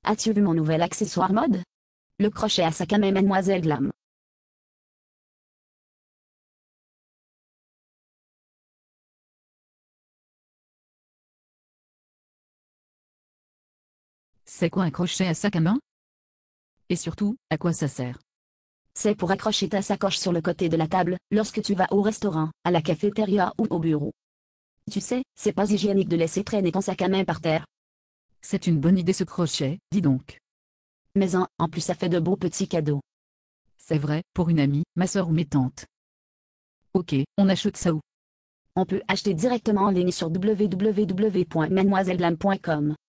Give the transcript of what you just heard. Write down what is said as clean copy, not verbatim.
As-tu vu mon nouvel accessoire mode? Le crochet à sac à main Mademoiselle Glam. C'est quoi un crochet à sac à main? Et surtout, à quoi ça sert? C'est pour accrocher ta sacoche sur le côté de la table, lorsque tu vas au restaurant, à la cafétéria ou au bureau. Tu sais, c'est pas hygiénique de laisser traîner ton sac à main par terre. C'est une bonne idée ce crochet, dis donc. Mais en plus ça fait de beaux petits cadeaux. C'est vrai, pour une amie, ma soeur ou mes tantes. Ok, on achète ça où? On peut acheter directement en ligne sur www.mademoiselleglam.com.